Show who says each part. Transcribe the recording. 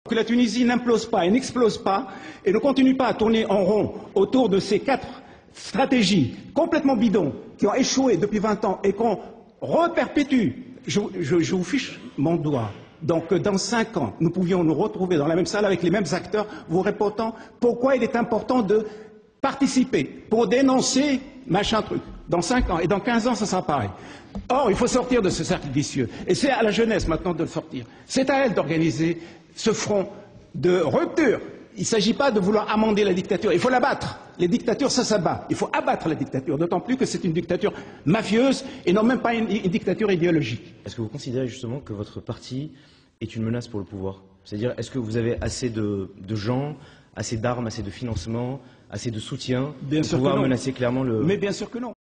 Speaker 1: Que la Tunisie n'implose pas et n'explose pas et ne continue pas à tourner en rond autour de ces 4 stratégies complètement bidons qui ont échoué depuis 20 ans et qu'on reperpétue. Je vous fiche mon doigt. Donc dans 5 ans, nous pouvions nous retrouver dans la même salle avec les mêmes acteurs vous répondant pourquoi il est important de participer pour dénoncer machin truc. Dans 5 ans et dans 15 ans, ça sera pareil. Or, il faut sortir de ce cercle vicieux. Et c'est à la jeunesse maintenant de le sortir. C'est à elle d'organiser ce front de rupture. Il ne s'agit pas de vouloir amender la dictature, il faut l'abattre. Les dictatures, ça s'abat. Il faut abattre la dictature, d'autant plus que c'est une dictature mafieuse et non même pas une dictature idéologique.
Speaker 2: Est-ce que vous considérez justement que votre parti est une menace pour le pouvoir? C'est-à-dire, est-ce que vous avez assez de gens, assez d'armes, assez de financement, assez de soutien pour pouvoir menacer clairement le...
Speaker 1: Mais bien sûr que non.